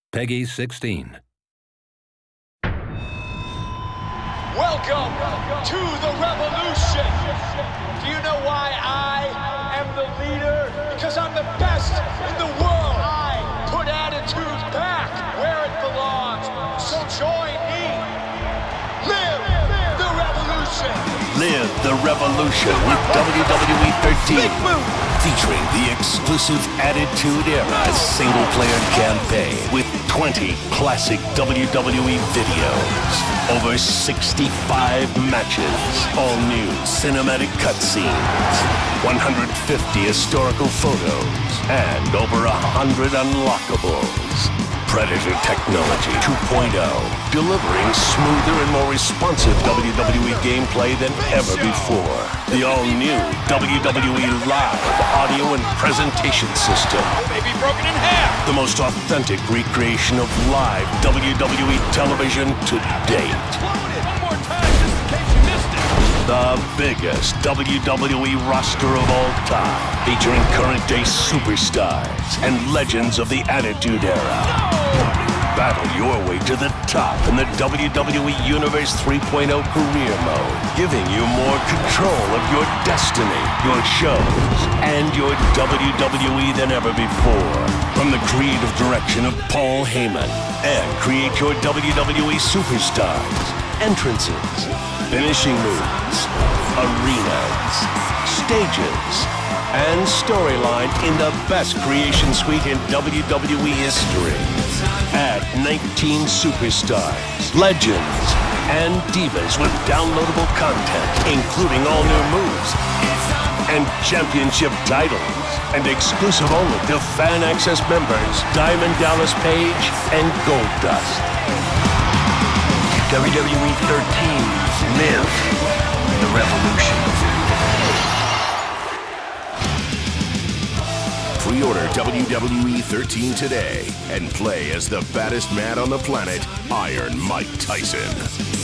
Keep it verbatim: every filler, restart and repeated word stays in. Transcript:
Peggy sixteen. Welcome to the revolution. Do you know why I am the leader? Because I'm the best in the world. I put attitude back where it belongs. So join me. Live the revolution. Live the revolution with W W E thirteen. Featuring the exclusive Attitude Era single-player campaign with twenty classic W W E videos, over sixty-five matches, all new cinematic cutscenes, one hundred fifty historical photos, and over one hundred unlockables. Predator Technology two point oh, delivering smoother and more responsive W W E gameplay than ever before. The all-new W W E Live audio and presentation system. Maybe broken in half. The most authentic recreation of live W W E television to date. One more time, just in case you missed it. The biggest W W E roster of all time, featuring current-day superstars and legends of the Attitude Era. Battle your way to the top in the W W E Universe three point oh career mode, giving you more control of your destiny, your shows, and your W W E than ever before. From the creative direction of Paul Heyman, and create your W W E superstars, entrances, finishing moves, arenas, stages, and storyline in the best creation suite in W W E history. Add nineteen superstars, legends, and divas with downloadable content, including all new moves and championship titles, and exclusive only to Fan Access members Diamond Dallas Page and Goldust. W W E thirteen, live the revolution. Pre-order W W E thirteen today and play as the baddest man on the planet, Iron Mike Tyson.